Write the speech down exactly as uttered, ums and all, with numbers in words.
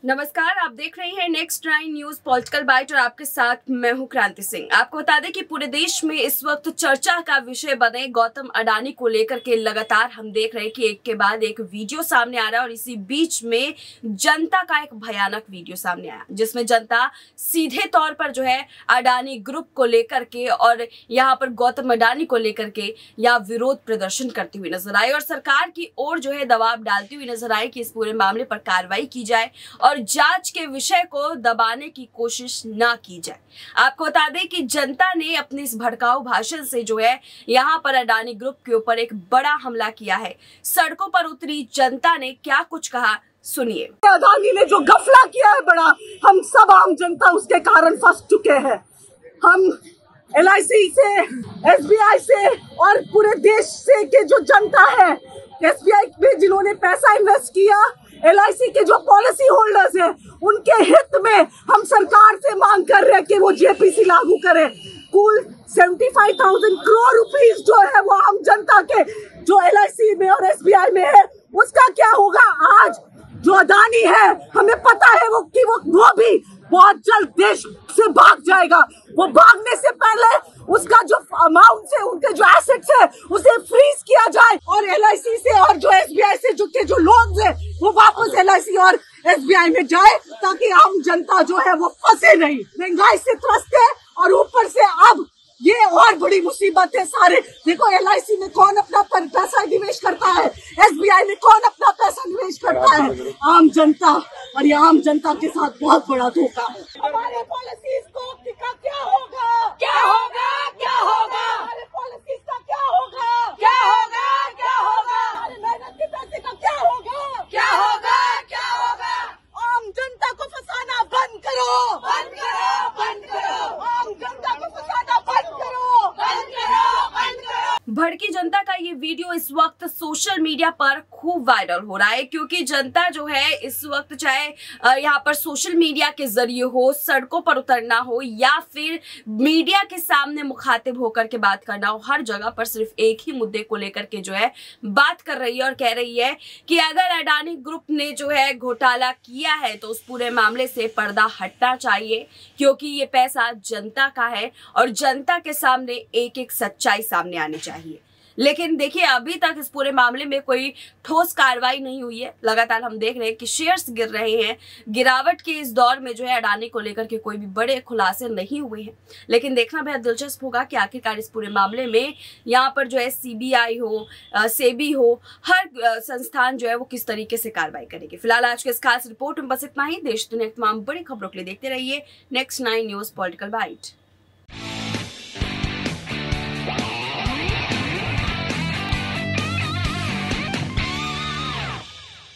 नमस्कार, आप देख रहे हैं next nine news political bite और आपके साथ मैं हूं क्रांति सिंह। आपको बता दें कि पूरे देश में इस वक्त चर्चा का विषय बने गौतम अडानी को लेकर के लगातार हम देख रहे हैं कि एक के बाद एक वीडियो सामने आ रहा है और इसी बीच में जनता का एक भयानक वीडियो सामने आया जिसमें जनता सीधे तौर पर जो है अडानी ग्रुप को लेकर के और यहाँ पर गौतम अडानी को लेकर के यहाँ विरोध प्रदर्शन करती हुई नजर आई और सरकार की ओर जो है दबाव डालती हुई नजर आई कि इस पूरे मामले पर कार्रवाई की जाए और जांच के विषय को दबाने की कोशिश ना की जाए। आपको बता दें कि जनता ने अपने इस भड़काऊ भाषण से जो है यहां पर अडानी ग्रुप के ऊपर एक बड़ा हमला किया है। सड़कों पर उतरी जनता ने क्या कुछ कहा, सुनिए। अडानी ने जो गफला किया है बड़ा, हम सब आम जनता उसके कारण फंस चुके हैं। हम एल आई सी से, एस बी आई से और पूरे देश से के जो जनता है, एस बी आई में जिन्होंने पैसा इन्वेस्ट किया, एल आई सी के जो पॉलिसी होल्डर्स हैं, उनके हित में हम सरकार से मांग कर रहे हैं कि वो जे पी सी लागू करे। कुल पचहत्तर हज़ार करोड़ रुपीस जो है वो आम जनता के जो एल आई सी में और एस बी आई में है, उसका क्या होगा? आज जो अडानी है, हमें पता है वो कि वो वो भी बहुत जल्द देश से भाग जाएगा। वो भागने से पहले उसका जो अमाउंट है, उनके जो एसेट्स है, उसे फ्रीज किया जाए और एल आई सी से और जो एस बी आई से जो के जो लोन्स है वो वापस एल आई सी और एस बी आई में जाए ताकि आम जनता जो है वो फंसे नहीं। महंगाई से त्रस्त है और ऊपर से अब ये और बड़ी मुसीबत है। सारे देखो, एल आई सी में कौन अपना पैसा निवेश करता है, एस बी आई में कौन अपना पैसा निवेश करता है? आम जनता। और ये आम जनता के साथ बहुत बड़ा धोखा है। हमारे पॉलिसीज को का क्या होगा? क्या होगा? क्या होगा? हमारे पॉलिसीज का क्या होगा? क्या होगा? क्या होगा? हमारे मेहनत के पैसे का क्या होगा? क्या होगा? क्या होगा? आम जनता को फंसाना बंद करो, बंद करो, बंद करो। आम जनता को फंसाना बंद करो, बंद करो, बंद करो। भड़की जनता का ये वीडियो इस वक्त सोशल मीडिया पर खूब वायरल हो रहा है क्योंकि जनता जो है इस वक्त चाहे यहाँ पर सोशल मीडिया के जरिए हो, सड़कों पर उतरना हो या फिर मीडिया के सामने मुखातिब होकर के बात करना हो, हर जगह पर सिर्फ एक ही मुद्दे को लेकर के जो है बात कर रही है और कह रही है कि अगर अडानी ग्रुप ने जो है घोटाला किया है तो उस पूरे मामले से पर्दा हटना चाहिए क्योंकि ये पैसा जनता का है और जनता के सामने एक एक सच्चाई सामने आनी चाहिए। लेकिन देखिए, अभी तक इस पूरे मामले में कोई ठोस कार्रवाई नहीं हुई है। लगातार हम देख रहे हैं कि शेयर्स गिर रहे हैं। गिरावट के इस दौर में जो है अडानी को लेकर के कोई भी बड़े खुलासे नहीं हुए हैं। लेकिन देखना बेहद दिलचस्प होगा कि आखिरकार इस पूरे मामले में यहाँ पर जो है सी बी आई हो, सेबी हो, हर संस्थान जो है वो किस तरीके से कार्रवाई करेगी। फिलहाल आज के इस खास रिपोर्ट में बस इतना ही। देश दुनिया की तमाम बड़ी खबरों के लिए देखते रहिए next nine news political bite.